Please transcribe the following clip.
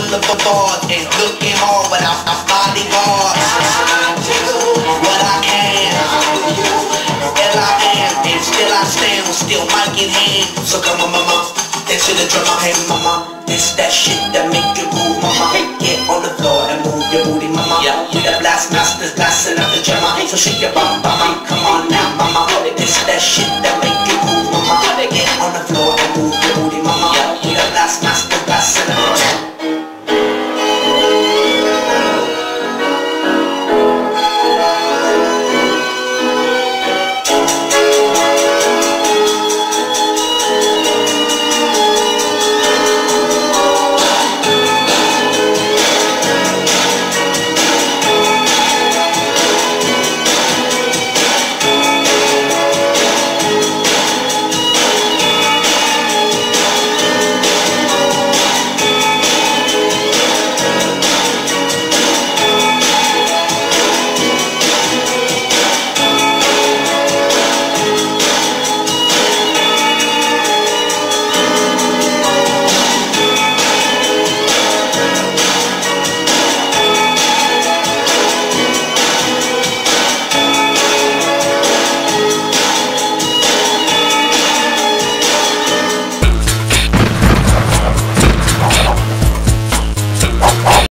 boulevard and looking hard without my bodyguard. I do what I can, L.I.am, and still I stand with still mic in hand. So come on, mama, dance to the drum, hey mama, this that shit that make you move, mama. Get on the floor and move your booty, mama. Yeah, the blast masters blasting out the drama, so shake your bum, mama. Come on now.